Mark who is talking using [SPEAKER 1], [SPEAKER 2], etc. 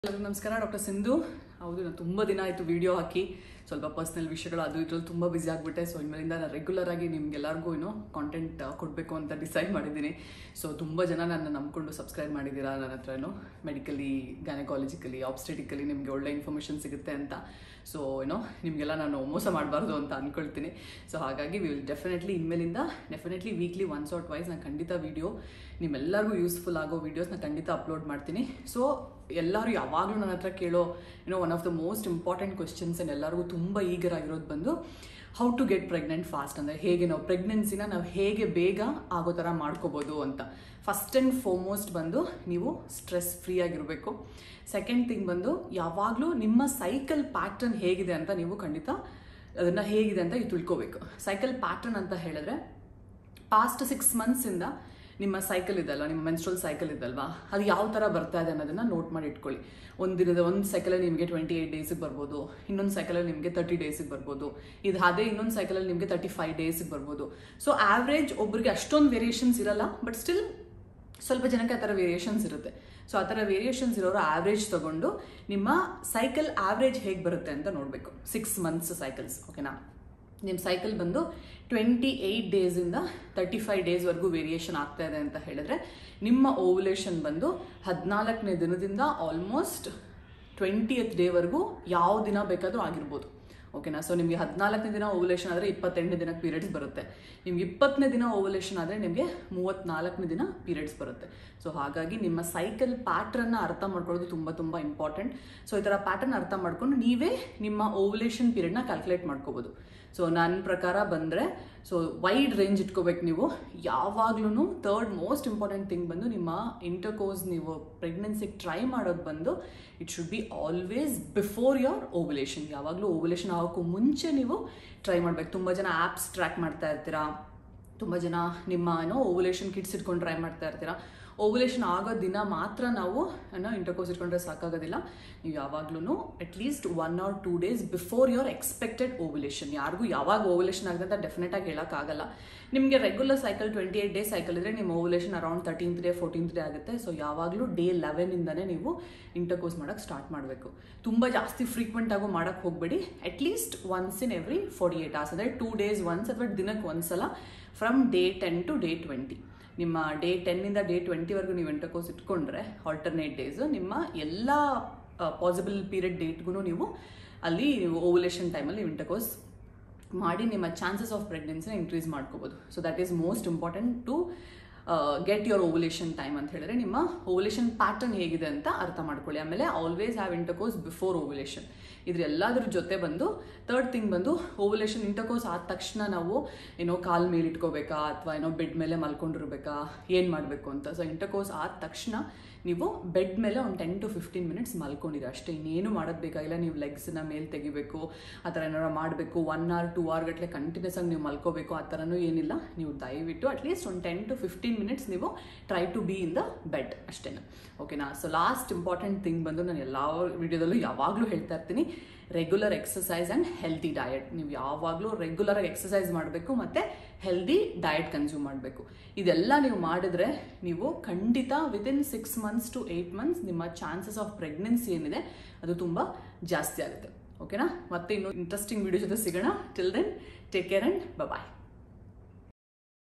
[SPEAKER 1] ಎಲ್ಲರಿಗೂ ನಮಸ್ಕಾರ. ಡಾಕ್ಟರ್ ಸಿಂಧು. ಹೌದು, ನಾನು ತುಂಬ ದಿನ ಆಯಿತು ವಿಡಿಯೋ ಹಾಕಿ, ಸ್ವಲ್ಪ ಪರ್ಸ್ನಲ್ ವಿಷಯಗಳು ಅದು ಇದ್ರಲ್ಲಿ ತುಂಬ ಬ್ಯುಸಿ ಆಗಿಬಿಟ್ಟೆ. ಸೊ ಇನ್ಮೇಲಿಂದ ನಾನು ರೆಗ್ಯುಲರ್ ಆಗಿ ನಿಮ್ಗೆಲ್ಲರಿಗೂ ಕಾಂಟೆಂಟ್ ಕೊಡಬೇಕು ಅಂತ ಡಿಸೈಡ್ ಮಾಡಿದ್ದೀನಿ. ಸೊ ತುಂಬ ಜನ ನನ್ನ ನಂಬ್ಕೊಂಡು ಸಬ್ಸ್ಕ್ರೈಬ್ ಮಾಡಿದ್ದೀರಾ. ನನ್ನ ಹತ್ರ ಮೆಡಿಕಲಿ, ಗೈನಕಾಲಜಿಕಲಿ, ಆಬ್ಸ್ಟೆಟಿಕಲಿ ನಿಮಗೆ ಒಳ್ಳೆ ಇನ್ಫಾರ್ಮೇಷನ್ ಸಿಗುತ್ತೆ ಅಂತ. ಸೊ ನಿಮಗೆಲ್ಲ ನಾನು ಮೋಸ ಮಾಡಬಾರ್ದು ಅಂತ ಅಂದ್ಕೊಳ್ತೀನಿ. ಸೊ ಹಾಗಾಗಿ will definitely weekly once or twice ನಾನು ಖಂಡಿತ ವಿಡಿಯೋ ನಿಮ್ಮೆಲ್ಲರಿಗೂ ಯೂಸ್ಫುಲ್ ಆಗೋ ವೀಡಿಯೋಸ್ನ ಖಂಡಿತ ಅಪ್ಲೋಡ್ ಮಾಡ್ತೀನಿ. ಸೊ ಎಲ್ಲರೂ ಯಾವಾಗಲೂ ನನ್ನ ಹತ್ರ ಕೇಳೋ one of the most important questions and ಎಲ್ಲರಿಗೂ ತುಂಬ ಈಗರ್ ಆಗಿರೋದು ಬಂದು how to get pregnant fast. ಅಂದರೆ ಹೇಗೆ ನಾವು ಪ್ರೆಗ್ನೆನ್ಸಿನ ನಾವು ಹೇಗೆ ಬೇಗ ಆಗೋ ಥರ ಮಾಡ್ಕೋಬೋದು ಅಂತ. ಫಸ್ಟ್ ಆ್ಯಂಡ್ ಫಾರ್ಮೋಸ್ಟ್ ಬಂದು ನೀವು ಸ್ಟ್ರೆಸ್ ಫ್ರೀ ಆಗಿರಬೇಕು. ಸೆಕೆಂಡ್ ಥಿಂಗ್ ಬಂದು ಯಾವಾಗಲೂ ನಿಮ್ಮ ಸೈಕಲ್ ಪ್ಯಾಟರ್ನ್ ಹೇಗಿದೆ ಅಂತ ನೀವು ಖಂಡಿತ ಅದನ್ನು ಹೇಗಿದೆ ಅಂತ ತಿಳ್ಕೋಬೇಕು. ಸೈಕಲ್ ಪ್ಯಾಟರ್ನ್ ಅಂತ ಹೇಳಿದ್ರೆ ಪಾಸ್ಟ್ 6 ಮಂತ್ಸಿಂದ ನಿಮ್ಮ ಸೈಕಲ್ ಇದಲ್ವ, ನಿಮ್ಮ ಮೆನ್ಸ್ಟ್ರಲ್ ಸೈಕಲ್ ಇದಲ್ವಾ, ಅದು ಯಾವ ಥರ ಬರ್ತಾ ಇದೆ ಅನ್ನೋದನ್ನು ನೋಟ್ ಮಾಡಿ ಇಟ್ಕೊಳ್ಳಿ. ಒಂದು ಸೈಕಲಲ್ಲಿ ನಿಮಗೆ 28 ಡೇಸಿಗೆ ಬರ್ಬೋದು, ಇನ್ನೊಂದು ಸೈಕಲಲ್ಲಿ ನಿಮಗೆ 30 ಡೇಸಿಗೆ ಬರ್ಬೋದು, ಅದೇ ಇನ್ನೊಂದು ಸೈಕಲಲ್ಲಿ ನಿಮಗೆ 35 ಡೇಸಿಗೆ ಬರ್ಬೋದು. ಸೊ ಆವ್ರೇಜ್ ಒಬ್ಬರಿಗೆ ಅಷ್ಟೊಂದು ವೇರಿಯೇಷನ್ಸ್ ಇರಲ್ಲ, ಬಟ್ ಸ್ಟಿಲ್ ಸ್ವಲ್ಪ ಜನಕ್ಕೆ ಆ ಥರ ವೇರಿಯೇಷನ್ಸ್ ಇರುತ್ತೆ. ಸೊ ಆ ಥರ ವೇರಿಯೇಷನ್ಸ್ ಇರೋರು ಆವ್ರೇಜ್ ತೊಗೊಂಡು ನಿಮ್ಮ ಸೈಕಲ್ ಆವ್ರೇಜ್ ಹೇಗೆ ಬರುತ್ತೆ ಅಂತ ನೋಡಬೇಕು. 6 ಮಂತ್ಸ್ ಸೈಕಲ್ಸ್, ಓಕೆನಾ. ನಿಮ್ಮ ಸೈಕಲ್ ಬಂದು 28 ಡೇಸಿಂದ 35 ಡೇಸ್ವರೆಗೂ ವೇರಿಯೇಷನ್ ಆಗ್ತಾ ಇದೆ ಅಂತ ಹೇಳಿದ್ರೆ ನಿಮ್ಮ ಓವ್ಯುಲೇಷನ್ ಬಂದು 14ನೇ ದಿನದಿಂದ ಆಲ್ಮೋಸ್ಟ್ 20th ಡೇವರೆಗೂ ಯಾವ ದಿನ ಬೇಕಾದರೂ ಆಗಿರ್ಬೋದು, ಓಕೆನಾ. ಸೊ ನಿಮಗೆ 14ನೇ ದಿನ ಓವ್ಯುಲೇಷನ್ ಆದರೆ 28ನೇ ದಿನಕ್ಕೆ ಪೀರಿಯಡ್ಸ್ ಬರುತ್ತೆ. ನಿಮ್ಗೆ 20ನೇ ದಿನ ಓವ್ಯುಲೇಷನ್ ಆದರೆ ನಿಮಗೆ 34ನೇ ದಿನ ಪೀರಿಯಡ್ಸ್ ಬರುತ್ತೆ. ಸೊ ಹಾಗಾಗಿ ನಿಮ್ಮ ಸೈಕಲ್ ಪ್ಯಾಟ್ರನ್ನ ಅರ್ಥ ಮಾಡ್ಕೊಳ್ಳೋದು ತುಂಬ ತುಂಬ ಇಂಪಾರ್ಟೆಂಟ್. ಸೊ ಈ ಥರ ಪ್ಯಾಟರ್ನ್ ಅರ್ಥ ಮಾಡ್ಕೊಂಡು ನೀವೇ ನಿಮ್ಮ ಓವ್ಯುಲೇಷನ್ ಪೀರಿಯಡ್ನ ಕ್ಯಾಲ್ಕುಲೇಟ್ ಮಾಡ್ಕೋಬೋದು. ಸೊ ನನ್ನ ಪ್ರಕಾರ ಬಂದರೆ ಸೊ ವೈಡ್ ರೇಂಜ್ ಇಟ್ಕೋಬೇಕು ನೀವು ಯಾವಾಗ್ಲೂ. ಥರ್ಡ್ ಮೋಸ್ಟ್ ಇಂಪಾರ್ಟೆಂಟ್ ಥಿಂಗ್ ಬಂದು ನಿಮ್ಮ ಇಂಟರ್ಕೋರ್ಸ್ ನೀವು ಪ್ರೆಗ್ನೆನ್ಸಿಗೆ ಟ್ರೈ ಮಾಡೋದು ಬಂದು it should be always before your ovulation. ಯಾವಾಗಲೂ ಓವ್ಯುಲೇಷನ್ ಆಗೋಕ್ಕೂ ಮುಂಚೆ ನೀವು ಟ್ರೈ ಮಾಡಬೇಕು. ತುಂಬ ಜನ ಆ್ಯಪ್ಸ್ ಟ್ರ್ಯಾಕ್ ಮಾಡ್ತಾ ಇರ್ತೀರಾ, ತುಂಬ ಜನ ನಿಮ್ಮ ಓವ್ಯುಲೇಷನ್ ಕಿಟ್ಸ್ ಇಟ್ಕೊಂಡು ಟ್ರೈ ಮಾಡ್ತಾ ಇರ್ತೀರಾ. ಓವ್ಯುಲೇಷನ್ ಆಗೋ ದಿನ ಮಾತ್ರ ನಾವು ಇಂಟರ್ಕೋರ್ಸ್ ಇಟ್ಕೊಂಡ್ರೆ ಸಾಕಾಗೋದಿಲ್ಲ. ನೀವು ಯಾವಾಗ್ಲೂ at least 1 or 2 days before your expected ovulation. ಯಾರಿಗೂ ಯಾವಾಗ ಓವ್ಯುಲೇಷನ್ ಆಗಿದೆ ಅಂತ ಡೆಫಿನೆಟಾಗಿ ಹೇಳೋಕ್ಕಾಗಲ್ಲ. ನಿಮಗೆ ರೆಗ್ಯುಲರ್ ಸೈಕಲ್ 28 ಡೇಸ್ ಸೈಕಲ್ ಇದ್ದರೆ ನಿಮ್ಮ ovulation around 13th day 14th day ಆಗುತ್ತೆ. ಸೊ ಯಾವಾಗಲೂ ಡೇ 11ಇಂದನೇ ನೀವು ಇಂಟರ್ಕೋರ್ಸ್ ಮಾಡೋಕ್ಕೆ ಸ್ಟಾರ್ಟ್ ಮಾಡಬೇಕು. ತುಂಬ ಜಾಸ್ತಿ ಫ್ರೀಕ್ವೆಂಟ್ ಆಗೋ ಮಾಡೋಕ್ಕೆ ಹೋಗಬೇಡಿ. At least once in every 48 hours, ಅಂದರೆ 2 days ಒನ್ಸ್ ಅಥವಾ ದಿನಕ್ಕೆ ಒಂದ್ಸಲ ಫ್ರಮ್ ಡೇ 10 to ಡೇ 20. ನಿಮ್ಮ ಡೇ 10ಇಂದ ಡೇ 20ವರೆಗೂ ನೀವು ಇಂಟರ್ಕೋರ್ಸ್ ಇಟ್ಕೊಂಡ್ರೆ ಆಲ್ಟರ್ನೇಟ್ ಡೇಸು ನಿಮ್ಮ ಎಲ್ಲ ಪಾಸಿಬಲ್ ಪೀರಿಯಡ್ ಡೇಟ್ಗೂ ನೀವು ಅಲ್ಲಿ ಓವ್ಯುಲೇಷನ್ ಟೈಮಲ್ಲಿ ಇಂಟರ್ಕೋರ್ಸ್ ಮಾಡಿ ನಿಮ್ಮ ಚಾನ್ಸಸ್ ಆಫ್ ಪ್ರೆಗ್ನೆನ್ಸಿನ ಇನ್ಕ್ರೀಸ್ ಮಾಡ್ಕೋಬೋದು. So that is most important to get your ovulation time ಅಂತ ಹೇಳಿದ್ರೆ ನಿಮ್ಮ ಓವ್ಯುಲೇಷನ್ ಪ್ಯಾಟರ್ನ್ ಹೇಗಿದೆ ಅಂತ ಅರ್ಥ ಮಾಡ್ಕೊಳ್ಳಿ. ಆಮೇಲೆ always have intercourse before ovulation. ಎಲ್ಲದ್ರ ಜೊತೆ ಬಂದು ಥರ್ಡ್ ಥಿಂಗ್ ಬಂದು ಓವ್ಯುಲೇಷನ್ ಇಂಟರ್ಕೋರ್ಸ್ ಆದ ತಕ್ಷಣ ನಾವು ಕಾಲ್ ಮೇಲೆ ಇಟ್ಕೋಬೇಕಾ ಅಥವಾ ಬೆಡ್ ಮೇಲೆ ಮಲ್ಕೊಂಡಿರ್ಬೇಕಾ, ಏನು ಮಾಡಬೇಕು ಅಂತ. ಸೊ ಇಂಟರ್ಕೋರ್ಸ್ ಆದ ತಕ್ಷಣ ನೀವು ಬೆಡ್ ಮೇಲೆ ಒಂದು 10 to 15 minutes ಮಲ್ಕೊಂಡಿರಿ ಅಷ್ಟೇ. ಇನ್ನೇನು ಮಾಡೋದು ಬೇಕಾಗಿಲ್ಲ. ನೀವು ಲೆಗ್ಸ್ನ ಮೇಲೆ ತೆಗಿಬೇಕು, ಆ ಥರ ಏನಾರು ಮಾಡಬೇಕು. 1 hour 2 hour ಗಟ್ಟಲೆ ಕಂಟಿನ್ಯೂಸ್ ಆಗಿ ನೀವು ಮಲ್ಕೋಬೇಕು, ಆ ಥರನೂ ಏನಿಲ್ಲ. ನೀವು ದಯವಿಟ್ಟು ಅಟ್ಲೀಸ್ಟ್ ಒಂದು 10 to 15 minutes ನೀವು try to be in the bed ಅಷ್ಟೇ, ಓಕೆನಾ. ಸೊ ಲಾಸ್ಟ್ ಇಂಪಾರ್ಟೆಂಟ್ ಥಿಂಗ್ ಬಂದು ನಾನು ಎಲ್ಲ ವಿಡಿಯೋದಲ್ಲೂ ಯಾವಾಗಲೂ ಹೇಳ್ತಾ ಇರ್ತೀನಿ, regular exercise and healthy diet. ನೀವು ಯಾವಾಗಲೂ ರೆಗ್ಯುಲರಾಗಿ ಎಕ್ಸಸೈಸ್ ಮಾಡಬೇಕು ಮತ್ತು ಹೆಲ್ದಿ ಡಯಟ್ ಕನ್ಸ್ಯೂಮ್ ಮಾಡಬೇಕು. ಇದೆಲ್ಲ ನೀವು ಮಾಡಿದ್ರೆ ನೀವು ಖಂಡಿತ ವಿತಿನ್ 6 months to 8 months ನಿಮ್ಮ ಚಾನ್ಸಸ್ ಆಫ್ ಪ್ರೆಗ್ನೆನ್ಸಿ ಏನಿದೆ ಅದು ತುಂಬ ಜಾಸ್ತಿ ಆಗುತ್ತೆ, ಓಕೆನಾ. ಮತ್ತೆ ಇನ್ನು ಇಂಟ್ರೆಸ್ಟಿಂಗ್ ವಿಡಿಯೋ ಜೊತೆ ಸಿಗೋಣ. Till then take care and bye.